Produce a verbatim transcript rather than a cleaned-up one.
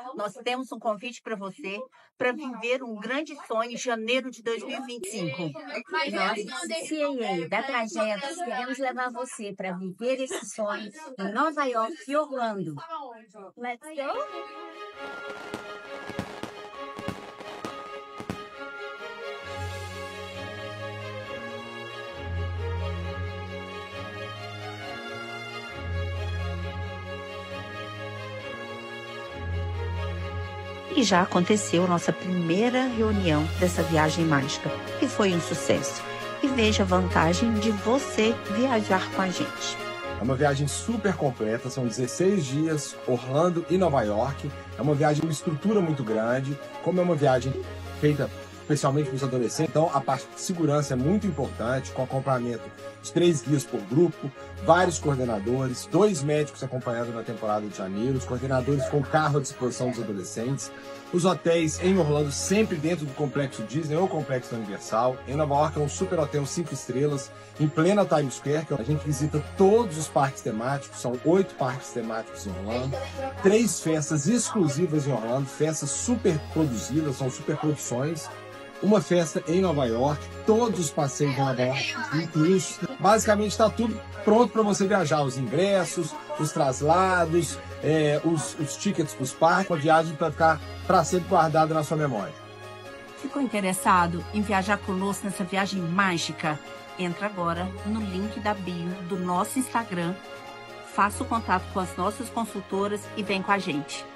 nós temos um convite para você para viver um grande sonho em janeiro de dois mil e vinte e cinco. Nós, C A A da Trajetos, queremos levar você para viver esse sonho em Nova York e Orlando. Let's go! E já aconteceu nossa primeira reunião dessa viagem mágica, e foi um sucesso. E veja a vantagem de você viajar com a gente. É uma viagem super completa, são dezesseis dias, Orlando e Nova York. É uma viagem com uma estrutura muito grande, como é uma viagem feita especialmente para os adolescentes, então a parte de segurança é muito importante, com acompanhamento de três guias por grupo, vários coordenadores, dois médicos acompanhando na temporada de janeiro, os coordenadores com carro à disposição dos adolescentes, os hotéis em Orlando sempre dentro do complexo Disney ou complexo Universal. Em Nova York é um super hotel cinco estrelas, em plena Times Square, que a gente visita todos os parques temáticos, são oito parques temáticos em Orlando, três festas exclusivas em Orlando, festas super produzidas, são super produções, uma festa em Nova York, todos os passeios em Nova York inclusos. Basicamente está tudo pronto para você viajar, os ingressos, os traslados, é, os, os tickets para os parques, uma viagem para ficar para sempre guardada na sua memória. Ficou interessado em viajar conosco nessa viagem mágica? Entra agora no link da bio do nosso Instagram, faça o contato com as nossas consultoras e vem com a gente.